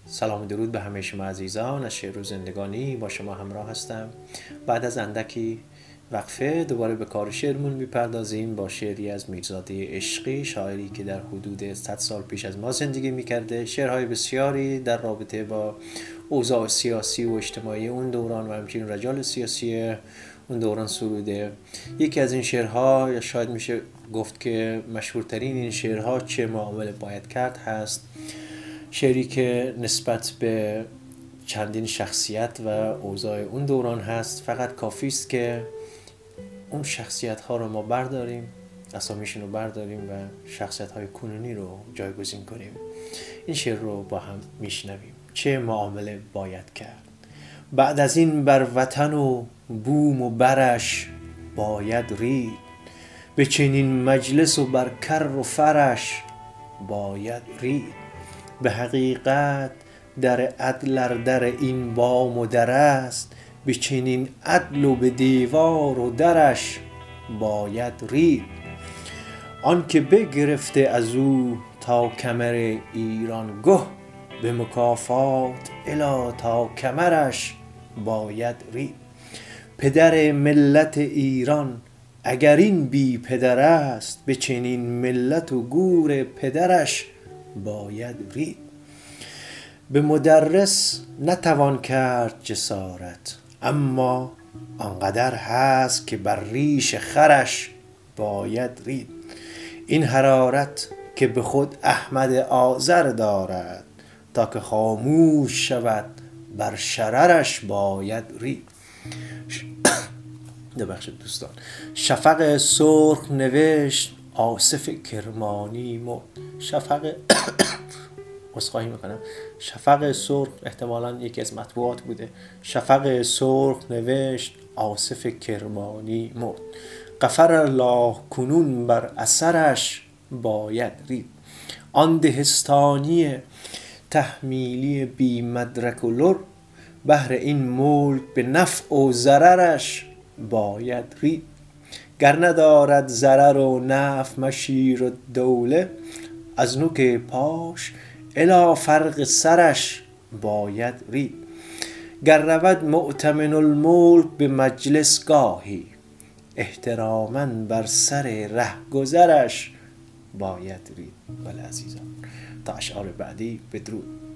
سلام و درود به همه شما عزیزان. از شعر و زندگانی با شما همراه هستم. بعد از اندکی وقفه دوباره به کار شعرمون میپردازیم با شعری از میرزاده عشقی، شاعری که در حدود 100 سال پیش از ما زندگی میکرده. شعرهای بسیاری در رابطه با اوضاع سیاسی و اجتماعی اون دوران و همچنین رجال سیاسی اون دوران سروده. یکی از این شعرها، یا شاید میشه گفت که مشهورترین این شعرها، چه معامله باید کرد هست. شعری که نسبت به چندین شخصیت و اوضاع اون دوران هست. فقط کافی است که اون شخصیت ها رو ما برداریم، اسامیشون رو برداریم و شخصیت های کنونی رو جایگزین کنیم. این شعر رو با هم میشنویم. چه معامله باید کرد؟ بعد از این بر وطن و بوم و برش باید رید، به چنین مجلس و بر کر و فرش باید رید. به حقیقت در عدل در این بام و در است، به چنین عدل و به دیوار و درش باید رید. آن که بگرفته از او تا کمر ایران گه، به مکافات الی تا کمرش باید رید. پدر ملت ایران اگر این بی پدر است، به چنین ملت و گور پدرش باید رید. به مدرس نتوان کرد جسارت، اما آنقدر هست که بر ریش خرش باید رید. این حرارت که به خود احمد آذر دارد، تا که خاموش شود بر شررش باید رید. ببخشید دوستان. شفق سرخ نوشت آصف کرمانی مرد. شفق سرخ احتمالاً یکی از مطبوعات بوده. شفق سرخ نوشت آصف کرمانی مرد. غفر الله کنون بر اثرش باید رید. آن دهستانی تحمیلی بی مدرک و لر، بهر این ملک به نفع و ضررش باید رید. گر ندارد ضرر و نفع مشیر و دوله، از نوک پاش الی فرق سرش باید رید. گر رود مؤتمن الملک به مجلس گاهی، احتراما بر سر رهگذرش باید رید. بله عزیزان، تا اشعار بعدی بدرود.